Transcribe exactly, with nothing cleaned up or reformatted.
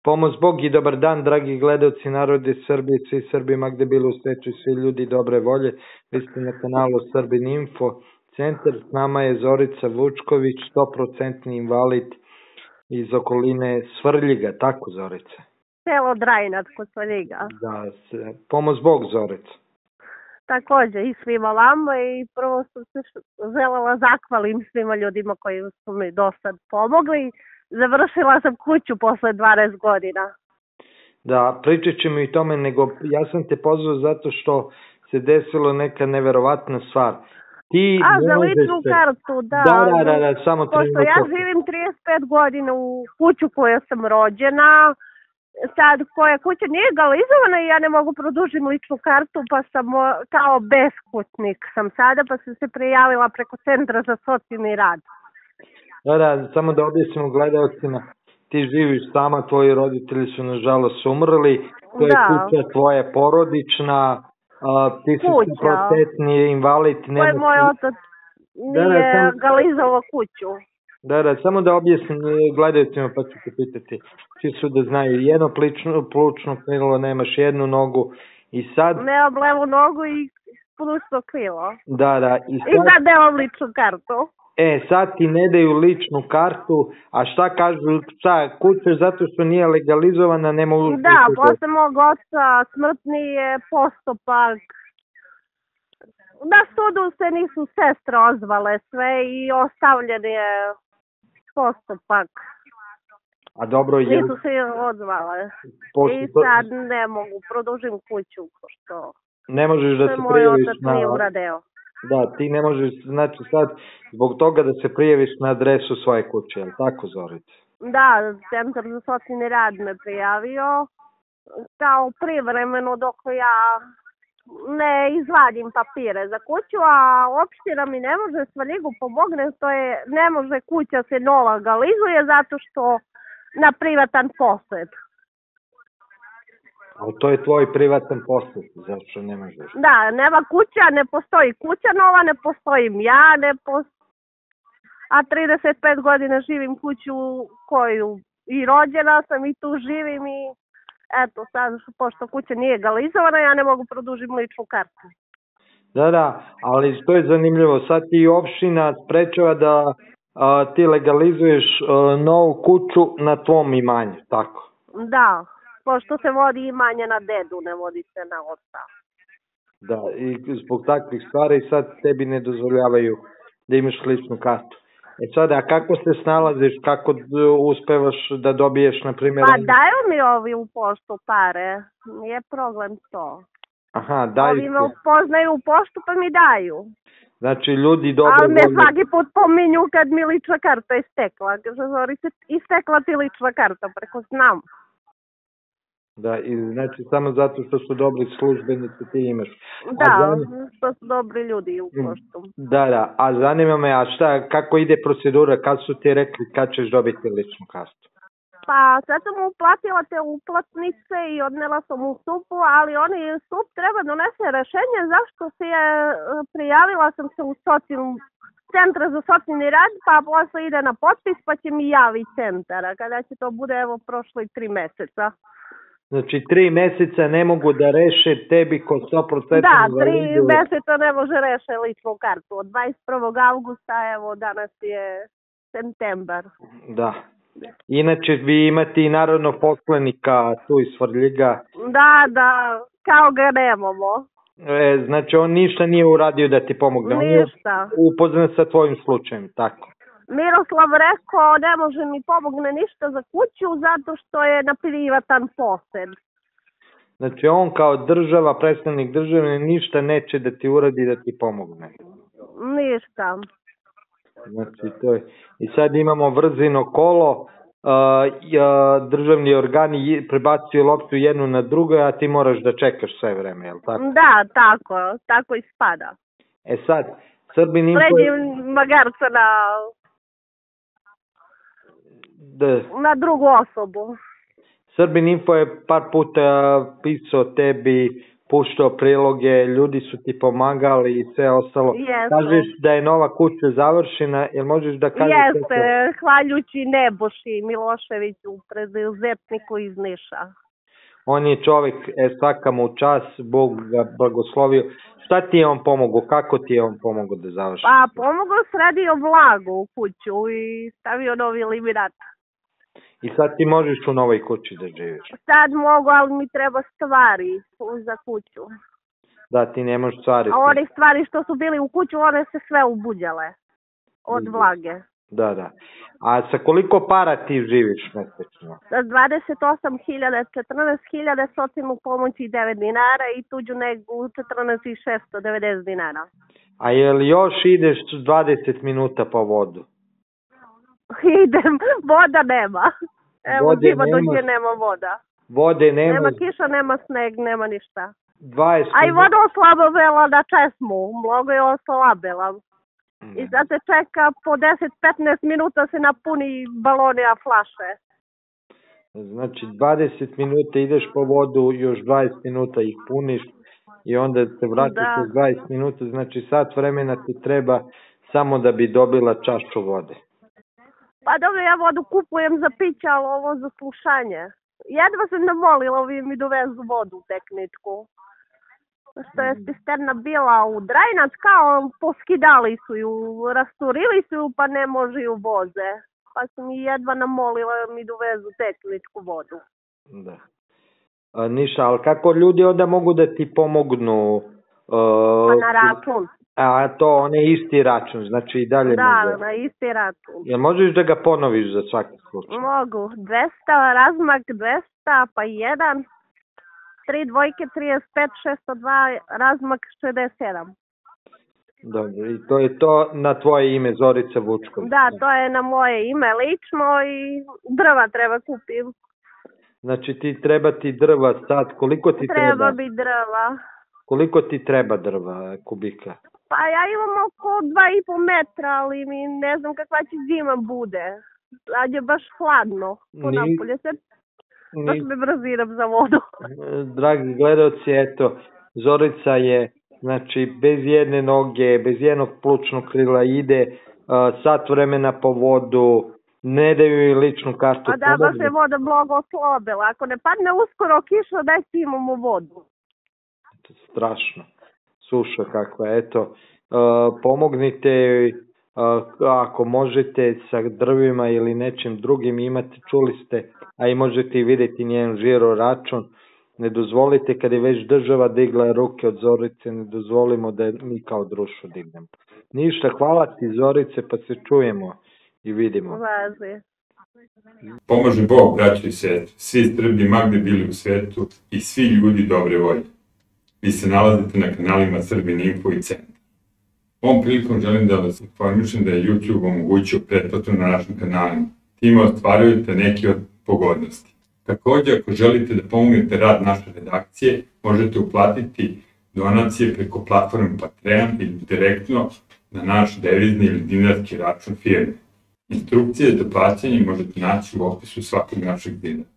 Pomoz Bog i dobar dan, dragi gledalci narode Srbije, svi Srbima gde bili u svetu i svi ljudi dobre volje. Vi ste na kanalu Srbin Info centar, s nama je Zorica Vučković, sto posto invalid iz okoline Svrljiga, tako Zorica? Selo Drajinac kod Svrljiga. Da, pomoz Bog Zorica. Takođe i svima vama i prvo sam se želela zahvalim svima ljudima koji su mi do sad pomogli. Završila sam kuću posle dvanaest godina. Da, pričat ćemo i tome, nego ja sam te pozvao zato što se desilo neka neverovatna stvar. Ti A, za ličnu se... kartu, da. Da, da, da, da samo trenutak. Pošto ja živim trideset pet godina u kuću koja sam rođena, sad koja kuća nije legalizovana i ja ne mogu produžiti ličnu kartu, pa sam kao beskućnik sam sada, pa sam se prijavila preko Centra za socijalni rad. Da, da, samo da objasnimo gledalcima, ti živiš sama, tvoji roditelji su nažalost umrli, to je da. kuća tvoja porodična, a, ti si protetni invalid. To je moj otac, nije da, da, sam... legalizovao kuću. Da, da, samo da objasnim gledalcima pa ću te pitati, svi su da znaju, jedno plično, plučno krilo, nemaš jednu nogu i sad... Nemam levu nogu i plučno krilo. Da, da. I sad, I sad nemam ličnu kartu. E, sad ti ne daju ličnu kartu, a šta kažu, šta, kuća zato što nije legalizovana, nema... Da, posle mog oca smrtni je postupak. Na sudu se nisu sestre ozvale sve i ostavljen je postupak. A dobro, je... Nisu se ozvale. Pošto I sad ne mogu, produžim kuću, pošto... Ne možeš da se moj prijaviš otac na... nije uradeo. Da, ti ne možeš, znači sad, zbog toga da se prijaviš na adresu svoje kuće, je li tako, Zorica? Da, Centar za socijalni rad me prijavio, kao privremeno dok ja ne izvadim papire za kuću, a opština mi ne može Svrljigu pomogne, to je, ne može kuća se nova legalizuje zato što na privatan posed. Ali to je tvoj privatan posao, zašto ne možeš? Da, nema kuća, ne postoji kuća nova, ne postojim ja, ne postoji... A trideset pet godina živim kuću koju i rođena sam i tu živim i eto sad, pošto kuća nije legalizovana, ja ne mogu produžiti ličnu kartu. Da, da, ali to je zanimljivo, sad ti opština sprečava da a, ti legalizuješ a, novu kuću na tvom imanju, tako? Da. Pošto se vodi imanje na dedu, ne vodi se na oca. Da, i zbog takvih stvari sad tebi ne dozvoljavaju da imaš ličnu kartu. E sad, a kako se snalaziš, kako uspevaš da dobiješ, na primjer... Pa daju mi ovi u poštu pare, nije problem to. Aha, daju ovi me upoznaju u poštu pa mi daju. Znači, ljudi dobro... Ali me svaki put pominju kad mi lična karta istekla. Kaže, Zorice, istekla ti lična karta, preko znam. Da, i znači samo zato što su dobri službenici ti imaš. Da, zanim... što su dobri ljudi u poštu. Da, da, a zanima me, a šta, kako ide procedura, kad su ti rekli kad ćeš dobiti ličnu kartu? Pa sad sam uplatila te uplatnice i odnela sam u stupu, ali oni stup treba donese rešenje zašto se je, prijavila sam se u socijalnu Centra za socijalni rad, pa posle ide na potpis pa će mi javi centara, kada će to bude evo prošlo i tri meseca. Znači, tri meseca ne mogu da reše tebi kod sto posto Da, tri meseca ne može reše ličnu kartu. Od dvadeset prvog avgusta, evo, danas je septembar. Da. Inače, vi imate i narodnog poslanika tu iz Svrljiga. Da, da, kao ga nemamo. E, znači, on ništa nije uradio da ti pomogne. Ništa. On je upoznan sa tvojim slučajem, tako? Miroslav rekao ne može mi pomogne ništa za kuću zato što je na privatan posed. Znači on kao država, predstavnik države ništa neće da ti uradi da ti pomogne. Ništa. Znači to je. I sad imamo vrzino kolo, a, a, državni organi prebacuju loptu jednu na drugu, a ti moraš da čekaš sve vreme, je li tako? Da, tako, tako ispada. E sad, Srbin Info... Pređi magarca na... Da. Na drugu osobu. Srbin Info je par puta pisao tebi, puštao priloge, ljudi su ti pomagali i sve ostalo. Jeste. Kažeš da je nova kuća završena, jel možeš da kažeš... Jeste, hvaljući Neboši Miloševiću, preduzetniku iz Niša. On je čovjek, e, svaka mu čas, Bog ga blagoslovio. Šta ti je on pomogao? Kako ti je on pomogao da završi? Pa pomogao, sredio vlagu u kuću i stavio novi eliminat. I sad ti možeš u novoj kući da živiš? Sad mogu, ali mi treba stvari za kuću. Da, ti nemaš stvari. A one stvari što su bili u kuću, one se sve ubuđale od vlage. Da, da. A sa koliko para ti živiš mesečno? Sa dvadeset osam hiljada, četrnaest hiljada socijalnu pomoć i devet dinara i tuđu negu četrnaest hiljada šesto devedeset dinara. A je li još ideš dvadeset minuta po vodu? Idem, voda nema. Evo, Vode zima nemaš? dođe, nema voda. Vode nema? Nema kiša, nema sneg, nema ništa. dvadeset A i voda oslabovela na česmu, mnogo je oslabela. I sad se čeka po deset do petnaest minuta se napuni balone, a flaše. Znači dvadeset minuta ideš po vodu, još dvadeset minuta ih puniš i onda se vratiš Da. uz dvadeset minuta, znači sat vremena ti treba samo da bi dobila čašu vode. Pa dobro, ja vodu kupujem za piće, ali ovo za slušanje. Jedva sam namolila, ovi mi dovezu vodu tehničku. Što je cisterna bila u Drajnac, kao poskidali su ju, rasturili su ju, pa ne može ju voze. Pa sam i jedva namolila da mi dovezu tehničku vodu. Da. A, Niša, ali kako ljudi onda mogu da ti pomognu? Uh, Pa na račun. A to, on je isti račun, znači i dalje Da, mogu. na isti račun. Jel možeš da ga ponoviš za svaki slučaj? Mogu. dvesta, razmak dvesta, pa jedan. Tri dvojke, trideset pet, šesto dva, razmak šezdeset sedam. Dobro, i to je to na tvoje ime, Zorica Vučković. Da, to je na moje ime lično i drva treba kupim. Znači ti treba ti drva sad, koliko ti treba? Treba bi drva. Koliko ti treba drva, kubika? Pa ja imam oko dva i po metra, ali mi ne znam kakva će zima bude. Sad je baš hladno. Po Ni- napolje se, baš Ni, me brziram za vodu. dragi gledalci, eto, Zorica je, znači, bez jedne noge, bez jednog plućnog krila ide, uh, sat vremena po vodu, ne daju joj ličnu kartu. A da, baš pomogne. je voda mnogo oslabila. Ako ne padne uskoro kiša, daj si imamo vodu. Strašno. Suša kakva, eto. Uh, pomognite joj, uh, ako možete sa drvima ili nečim drugim imate, čuli ste, a i možete i vidjeti njen žiro račun. Ne dozvolite kad je već država digla ruke od Zorice, ne dozvolimo da mi kao društvo dignemo. Ništa, hvala ti Zorice, pa se čujemo i vidimo. Vazi. Pomaže Bog, braćo i sestre, svi Srbi magde bili u svetu i svi ljudi dobre volje. Vi se nalazite na kanalima Srbin Info i Centar. Ovom prilikom želim da vas informišem da je YouTube omogućio pretplatu na našim kanalima. Time ostvarujete neke od pogodnosti. Također, ako želite da pomognete rad naše redakcije, možete uplatiti donacije preko platforme Patreon ili direktno na naš devizni ili dinarski račun firme. Instrukcije za plaćanje možete naći u opisu svakog našeg videa.